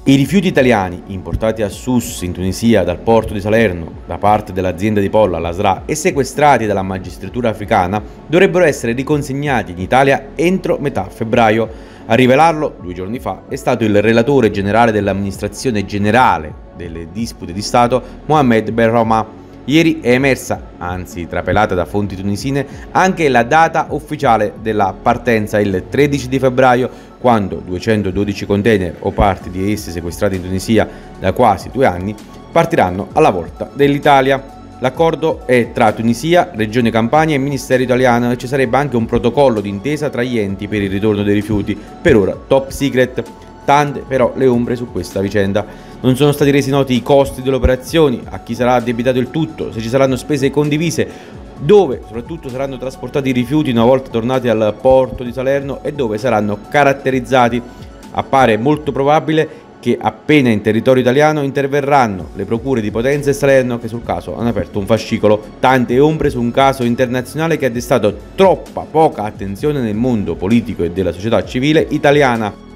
I rifiuti italiani importati a Sousse in Tunisia dal porto di Salerno da parte dell'azienda di Polla, la SRA, e sequestrati dalla magistratura africana dovrebbero essere riconsegnati in Italia entro metà febbraio. A rivelarlo 2 giorni fa è stato il relatore generale dell'amministrazione generale delle dispute di Stato, Mohamed Benrahma. Ieri è emersa, anzi trapelata da fonti tunisine, anche la data ufficiale della partenza, il 13 di febbraio, quando 212 container o parti di essi sequestrati in Tunisia da quasi 2 anni partiranno alla volta dell'Italia. L'accordo è tra Tunisia, Regione Campania e Ministero italiano, e ci sarebbe anche un protocollo d'intesa tra gli enti per il ritorno dei rifiuti, per ora top secret. Tante però le ombre su questa vicenda. Non sono stati resi noti i costi delle operazioni, a chi sarà addebitato il tutto, se ci saranno spese condivise, dove soprattutto saranno trasportati i rifiuti una volta tornati al porto di Salerno e dove saranno caratterizzati. Appare molto probabile che appena in territorio italiano interverranno le procure di Potenza e Salerno, che sul caso hanno aperto un fascicolo. Tante ombre su un caso internazionale che ha destato troppa poca attenzione nel mondo politico e della società civile italiana.